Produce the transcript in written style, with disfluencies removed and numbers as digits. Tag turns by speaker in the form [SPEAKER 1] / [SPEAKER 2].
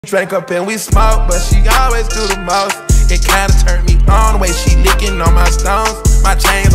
[SPEAKER 1] Drank up and we smoke, but she always do the most. It kinda turned me on the way she licking on my stones. My chains